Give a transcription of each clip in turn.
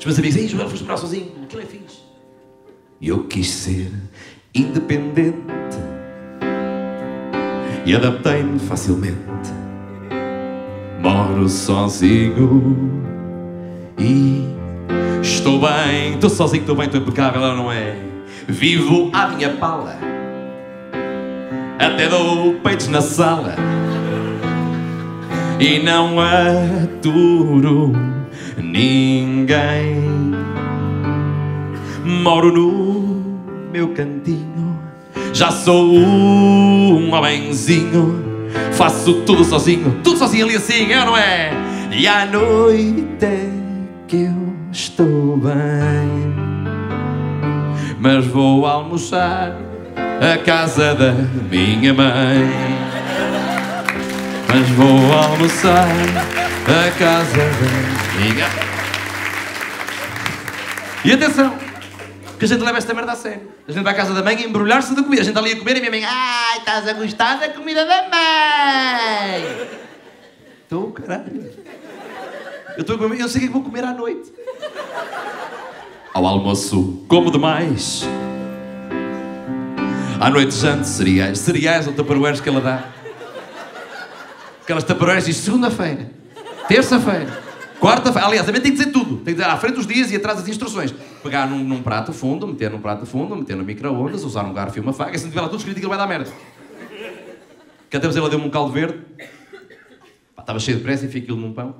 meus amigos, ei, Joel, foste morar sozinho, aquilo é fixe. E eu quis ser independente e adaptei-me facilmente. Moro sozinho e estou bem. Estou sozinho, estou bem, estou impecável, ela não é? Vivo à minha pala, até dou peitos na sala e não aturo ninguém. Moro no meu cantinho, já sou um homenzinho. Faço tudo sozinho ali assim, é ou não é? E à noite é que eu estou bem, mas vou almoçar à casa da minha mãe. Mas vou almoçar à casa da minha... E atenção, que a gente leva esta merda a sério. A gente vai à casa da mãe e embrulhar-se de comida. A gente ali a comer e a minha mãe... Ai, estás a gostar da comida da mãe? Estou, caralho. Eu sei o que vou comer à noite. Ao almoço, como demais. À noite, janto, cereais. Cereais ou tupperwares que ela dá. Aquelas tupperwares diz segunda-feira, terça-feira, quarta-feira. Aliás, também tem que dizer tudo. Tem que dizer à frente os dias e atrás as instruções. Pegar num prato fundo, meter num prato fundo, meter no micro-ondas, usar um garfo e uma faca. E se não tiver lá tudo escrito, aquilo vai dar merda. Que até ela deu-me um caldo verde. Pá, estava cheio de pressa e fiz aquilo num pão.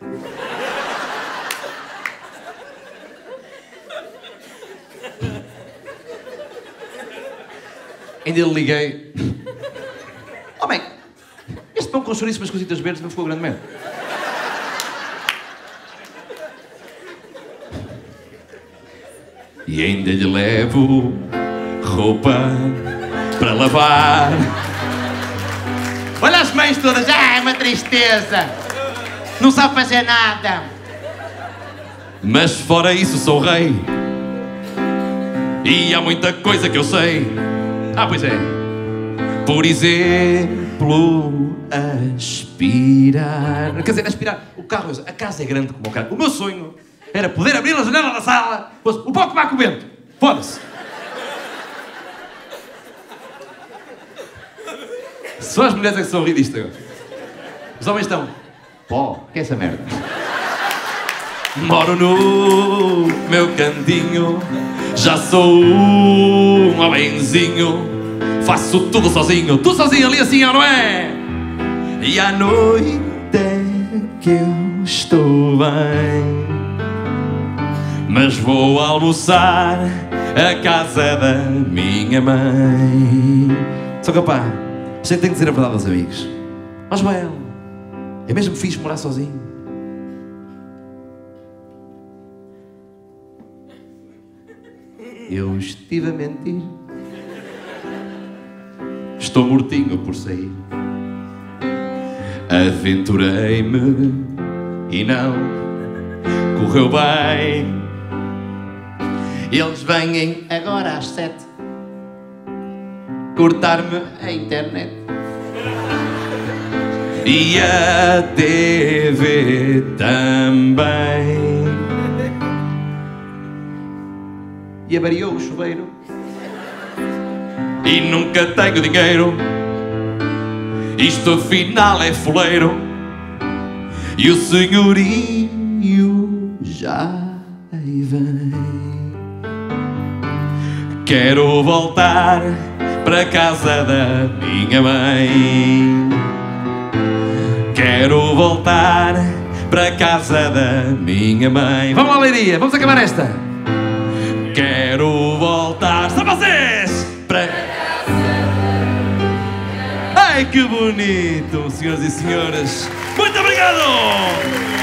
Ainda lhe liguei. Oh, bem, este pão com chouriço e umas coisitas verdes não ficou grande merda. E ainda lhe levo roupa para lavar. Olha as mães todas, é uma tristeza. Não sabe fazer nada. Mas fora isso sou rei. E há muita coisa que eu sei. Ah, pois é. Por exemplo, aspirar. Quer dizer, aspirar. O carro, a casa é grande como o carro. O meu sonho era poder abrir a janela da sala. O pó que vai com o vento. Foda-se. Só as mulheres é que são rir disto agora. Os homens estão... Pó, que é essa merda? Moro no meu cantinho, já sou um homenzinho. Faço tudo sozinho ali assim, não é? E à noite é que eu estou bem, mas vou almoçar à casa da minha mãe. Só que, pá, a gente tem que dizer a verdade aos amigos. Ó Joel, é mesmo fixe morar sozinho? Eu estive a mentir. Estou mortinho por sair. Aventurei-me e não correu bem. Eles vêm agora às 7 cortar-me a internet. E a TV também. E avariou o chuveiro. E nunca tenho dinheiro. Isto afinal é fuleiro. E o senhorio já aí vem. Quero voltar para casa da minha mãe. Quero voltar para casa da minha mãe. Vamos lá, Leiria, vamos acabar esta. Quero voltar, só vocês, para casa. Ai, que bonito, senhoras e senhores. Muito obrigado.